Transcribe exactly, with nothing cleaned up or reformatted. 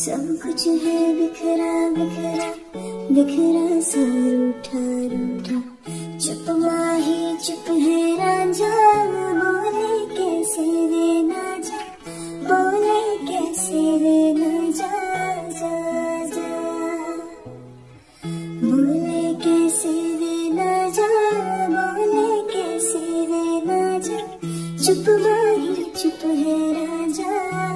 सब कुछ है बिखरा बिखरा बिखरा सा रूठा रूठा। चुप माही चुप है रांझा, बोले कैसे देना जा, बोले कैसे देना जा जा जा, बोले कैसे देना जा, बोले कैसे देना जा। चुप माही चुप है रांझा।